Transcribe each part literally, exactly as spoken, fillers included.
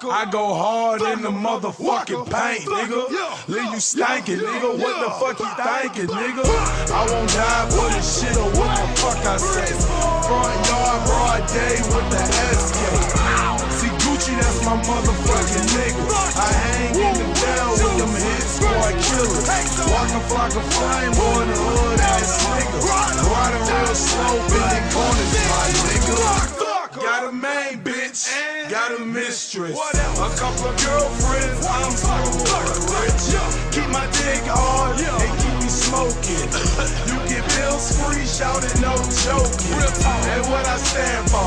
I go hard in the motherfucking paint, nigga. Leave you stankin', nigga. What the fuck you thinkin', nigga? I won't die for this shit or what the fuck I say. Front yard, broad day with the S K. See Gucci, that's my motherfucking nigga. I hang in the down with them hit squad killers. Walkin' flock of flame, boy, in the hood ass nigga. Riding real slow, bending corners, my nigga. Got a main bitch, got a mistress, a couple of girlfriends, I'm so rich. Keep my dick hard and keep me smoking. You get bills free, shout it, no joking. And what I stand for,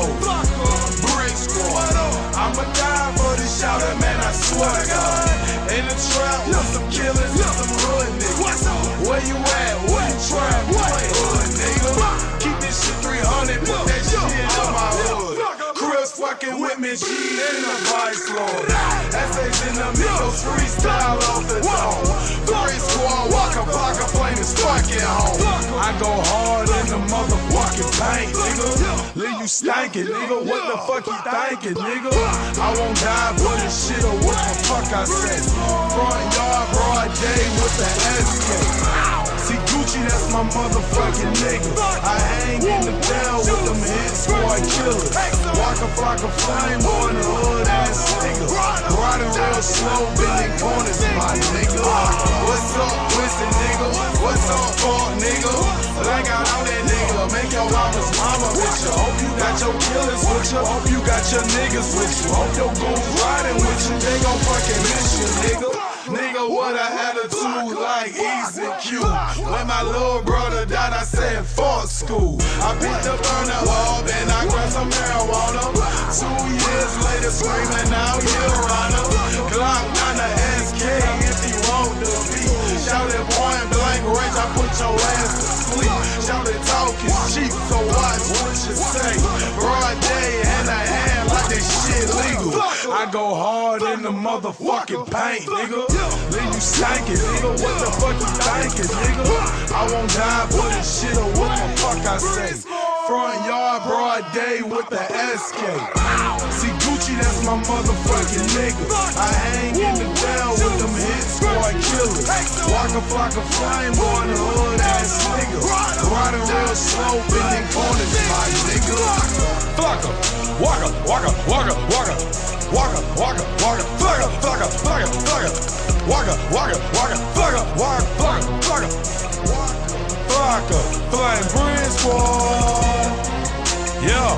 Brick Squad. I'ma die for this shout it, man, I swear to God. In the trap with some killers and some hood niggas. Where you at? Where you trap? What hood nigga? Keep this shit three hundred, put that shit in my hood. Chris fucking with me, she in the vice lord. Essays in the Migos, freestyle off the dome. Brick Squad, walk a block of flame is fucking home. I go hard in the motherfucking paint, nigga. Leave you stankin', nigga. What the fuck you thinkin', nigga? I won't die for this shit or what the fuck I said. Front yard, broad day with the S K. See Gucci, that's my motherfucking nigga. I hang in the down with them hit squad killers. Walk a flock of flame, boy, in the hood ass nigga. Riding real slow, bending corners, my nigga. What's up, twisted nigga? What's up, fuck nigga? But I got all that nigga. Make your mama's mama with you. Hope you got your killers with you. Hope you got your niggas with you. Hope your goons riding with you. They gon' fucking miss you, nigga. Nigga, what a attitude like Easy Q. When my little brother died, I said, fuck school. I picked up on the hub and I grabbed some marijuana. Two years later, screaming out, you runner. Glock on the S K if you want to be. Shout it point blank range, I put your ass to sleep. Shout it talk is cheap, so watch what you say. Broad day and a hand like this shit legal. I go hard in the motherfucking paint, nigga. Leave you stankin', nigga. What the fuck you thinkin', nigga? I won't die for this shit or what the fuck I say. Front yard, broad day with the S K. See Gucci, that's my motherfucking nigga. I hang in the down with them hit squad killers. Walk a flock of flame, boy, in the hood ass nigga. Riding real slow, bending corners, my nigga. Flocka, walker, walker, walker, walker. Walker, walker, walker, flocka, flocka, flocka, flocka. Walker, walker, walker, flocka, walker, flocka, flocka. Flocka, flying Brick Squad. Yeah,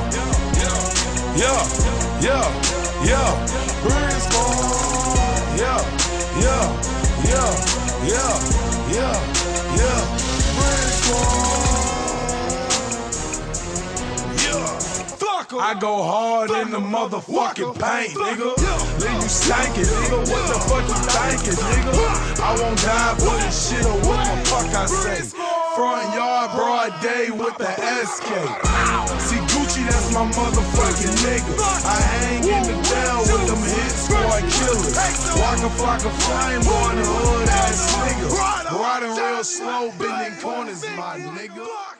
yeah, yeah, yeah. Brick Squad. Yeah, yeah, yeah, yeah, yeah, yeah. Brick Squad. I go hard in the motherfucking paint, nigga. Leave you stankin', nigga. What the fuck you thinkin', nigga? I won't die for this shit or what the fuck I say. Front yard, broad day with the S K. See Gucci, that's my motherfucking nigga. I hang in the down with them hit squad killers. Walk a flock of flame, boy, in the hood ass nigga. Riding real slow, bending corners, my nigga.